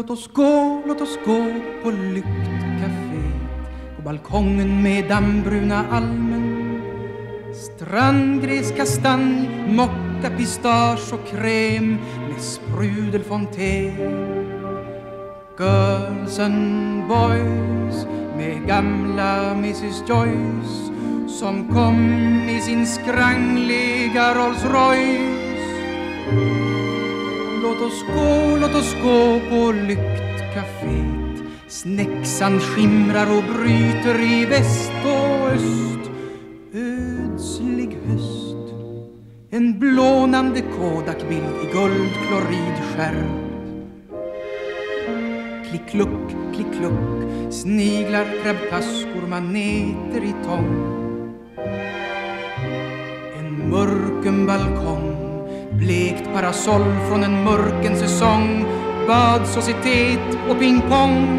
Låt oss gå på Lyktcafé, på balkongen med dammbruna almen, strandgräs, kastanj, mocka, pistage och kräm med sprudelfontän. Girls and boys med gamla Mrs. Joyce som kom i sin skrangliga Rolls Royce. Låt oss gå på Lyktcaféet. Snäcksan skimrar och bryter i väst och öst. Ödslig höst. En blånande Kodak-bild i guldkloridskärm. Klick-kluck, klick-kluck. Sniglar, krabbtaskor, maneter i tång. En mörken balkong, blekt parasoll från en mörken säsong, bad, societet och pingpong.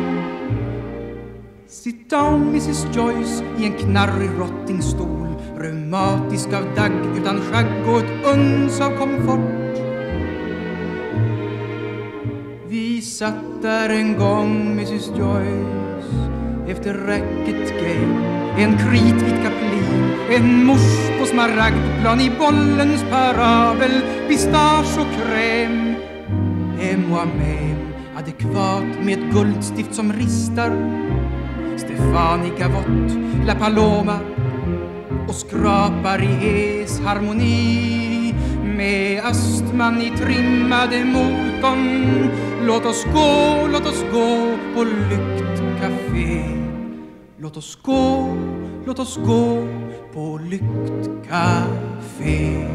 Sit down Mrs. Joyce i en knarrig rottingstol, reumatisk av dagg utan skagg och ett uns av komfort. Vi satt där en gång Mrs. Joyce efter racket game, en kritvit kaplin, en mors på smaragdplan i bollens parabel, pistage och kräm. Moi-même, adekvat med ett guldstift som ristar, Stefani Gavot, La Paloma och skrapar i hes harmoni med astman i trimmade motorn. Låt oss gå på Lyktcafé. Låt oss gå på Lyktcafé.